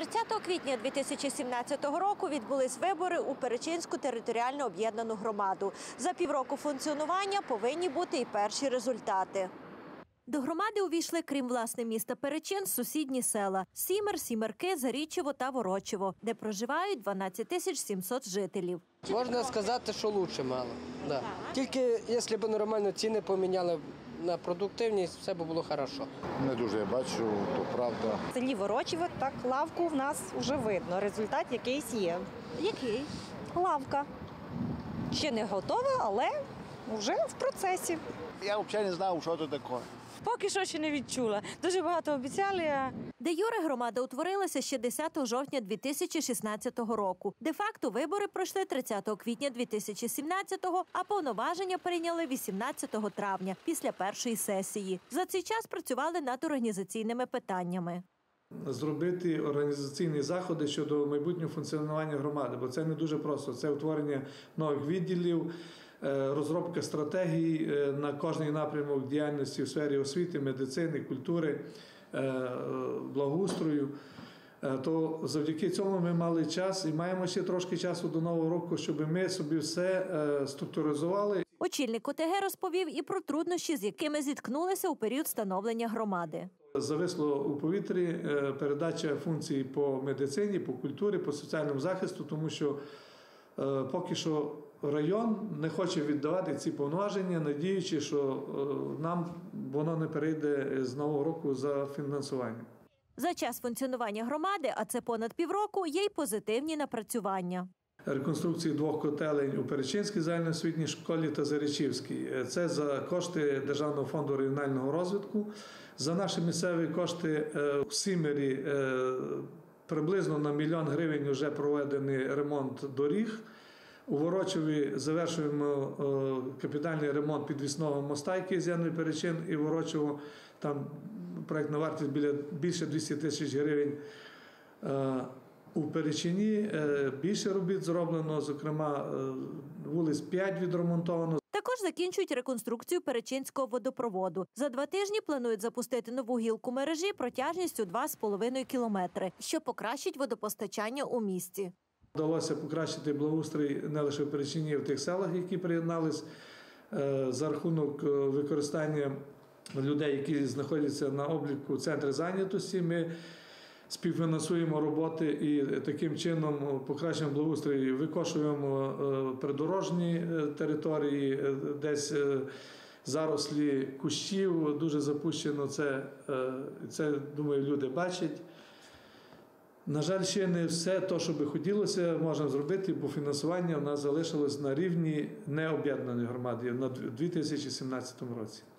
30 квітня 2017 року відбулись вибори у Перечинську територіально об'єднану громаду. За півроку функціонування повинні бути і перші результати. До громади увійшли, крім власне міста Перечин, сусідні села – Сімер, Сімерки, Заріччево та Ворочево, де проживають 12 700 жителів. Можна сказати, що краще мало. Да. Тільки, якщо б нормально ціни поміняли на продуктивність, все б було добре. Не дуже я бачу, то правда. В селі Ворочево, так, лавку в нас вже видно, результат якийсь є. Який? Лавка. Ще не готова, але вже в процесі. Я взагалі не знав, що це таке. Поки що ще не відчула. Дуже багато обіцяли. Де юре громада утворилася ще 10 жовтня 2016 року. Де-факто вибори пройшли 30 квітня 2017-го, а повноваження прийняли 18 травня, після першої сесії. За цей час працювали над організаційними питаннями. Зробити організаційні заходи щодо майбутнього функціонування громади, бо це не дуже просто. Це утворення нових відділів, розробка стратегій на кожний напрямок діяльності в сфері освіти, медицини, культури, благоустрою. То завдяки цьому ми мали час і маємо ще трошки часу до Нового року, щоб ми собі все структуризували. Очільник ОТГ розповів і про труднощі, з якими зіткнулися у період становлення громади. Зависло у повітрі передача функцій по медицині, по культурі, по соціальному захисту, тому що поки що район не хоче віддавати ці повноваження, надіючи, що нам воно не перейде з Нового року за фінансування. За час функціонування громади, а це понад півроку, є й позитивні напрацювання. Реконструкції 2 котелень у Перечинській загальноосвітній школі та Зарічівській. Це за кошти Державного фонду регіонального розвитку. За наші місцеві кошти в Сімері приблизно на 1 мільйон гривень вже проведений ремонт доріг. У Ворочеві завершуємо капітальний ремонт підвісного моста, який з'єднує Перечин і Ворочево. Там проєктна вартість більше 200 тисяч гривень. У Перечині більше робіт зроблено, зокрема, вулиць 5 відремонтовано. Також закінчують реконструкцію Перечинського водопроводу. За 2 тижні планують запустити нову гілку мережі протяжністю 2,5 кілометри, що покращить водопостачання у місті. Вдалося покращити благоустрій не лише в Перечині, а й в тих селах, які приєднались, за рахунок використання людей, які знаходяться на обліку центру зайнятості. Ми співфінансуємо роботи і таким чином покращуємо благоустрій, викошуємо придорожні території, десь зарослі кущів, дуже запущено це, думаю, люди бачать. На жаль, ще не все те, що би хотілося, можна зробити, бо фінансування у нас залишилось на рівні необ'єднаної громади у 2017 році.